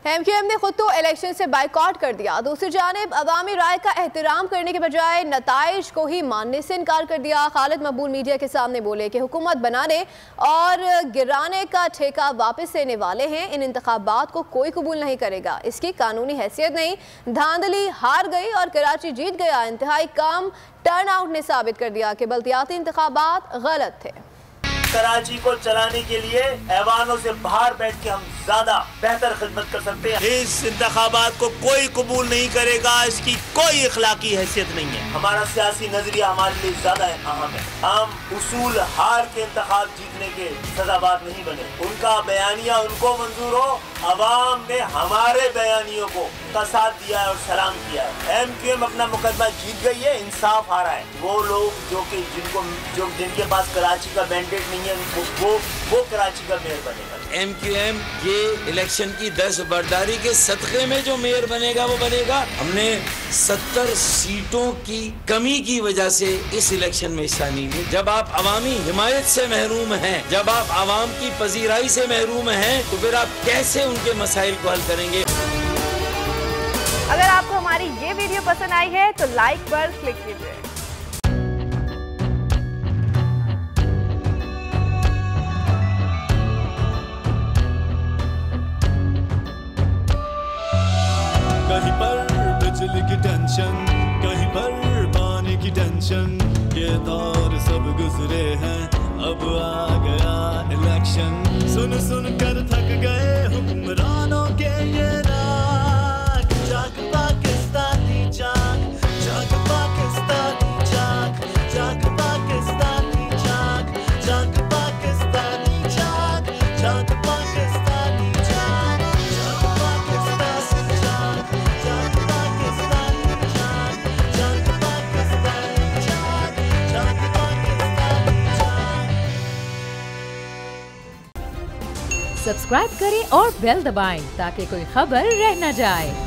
MQM ने खुद तो इलेक्शन से बाइकआउट कर दिया, दूसरी जानिब अवामी राय का एहतराम करने के बजाय नताइज को ही मानने से इनकार कर दिया। खालिद मकबूल मीडिया के सामने बोले कि हुकूमत बनाने और गिराने का ठेका वापस लेने वाले हैं। इन इंतखाबात को कोई कबूल नहीं करेगा, इसकी कानूनी हैसियत नहीं। धांधली हार गई और कराची जीत गया। इंतहाई कम टर्न आउट ने साबित कर दिया कि बल्दियाती इंतखाबात गलत थे। कराची को चलाने के लिए ऐवानों से बाहर बैठ के हम ज्यादा बेहतर खिदमत कर सकते हैं। इस इंतखाबात को कोई कबूल नहीं करेगा, इसकी कोई इखलाकी हैसियत नहीं है। हमारा सियासी नजरिया हमारे लिए ज्यादा अहम है। हम उसूल हार के इंतखाब जीतने के सजाबाज नहीं बने। उनका बयानिया उनको मंजूर हो, अवाम ने हमारे बयानियों को का साथ दिया है और सलाम किया है। MQM अपना मुकदमा जीत गई है, इंसाफ आ रहा है। वो लोग जिनके पास कराची का मैंडेट नहीं है, वो कराची का मेयर बनेगा। MQM ये इलेक्शन की दस्तबरदारी के सदक़े में जो मेयर बनेगा वो बनेगा। हमने 70 सीटों की कमी की वजह से इस इलेक्शन में हिस्सा नहीं लिया। जब आप अवामी हिमायत से महरूम हैं, जब आप आवाम की पजीराई से महरूम हैं, तो फिर आप कैसे उनके मसाइल को हल करेंगे। अगर आपको हमारी ये वीडियो पसंद आई है तो लाइक पर क्लिक कीजिए। कहीं पर बिजली की टेंशन, कहीं पर पानी की टेंशन, ये दौर सब गुजरे हैं, अब आ गया इलेक्शन। सुन सुन कर थक गए हुक्मरानों के ये राग। जाग पाकिस्तानी जाग, जाग पाकिस्तानी जाग, जाग पाकिस्तानी जाग, जाग पाकिस्तानी जाग, जाग पाकिस्तानी जाग, जाग पाकिस्तानी जाग, जाग पाकिस्तानी जाग, जाग पाकिस्तानी जाग, जाग पाकिस्तानी जाग। सब्सक्राइब करें और बेल दबाएं ताकि कोई खबर रह न जाए।